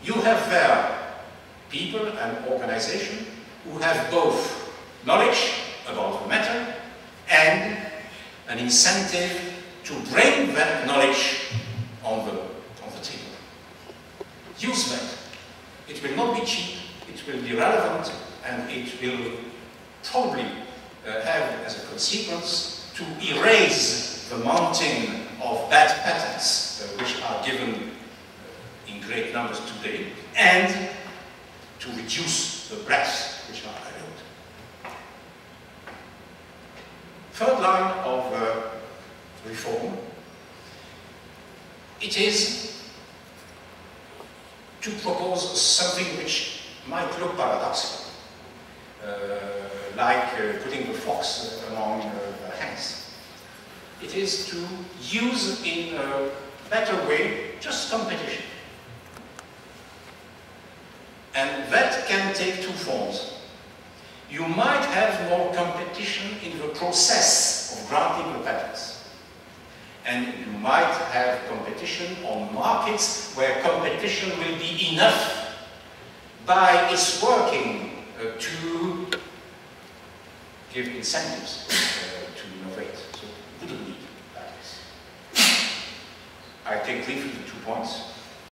You have there people and organizations who have both knowledge about the matter and an incentive to bring that knowledge on the table. Use that. It will not be cheap, it will be relevant, and it will probably have as a consequence to erase the mountain of bad patents which are given in great numbers today, and to reduce the breadth which are allowed. Third line of reform, it is to propose something which might look paradoxical, like putting the fox among the hens. It is to use in a better way just competition. And that can take two forms. You might have more competition in the process of granting the patents. And you might have competition on markets where competition will be enough by its working to give incentives to innovate. So you wouldn't need patents. I take briefly the 2 points.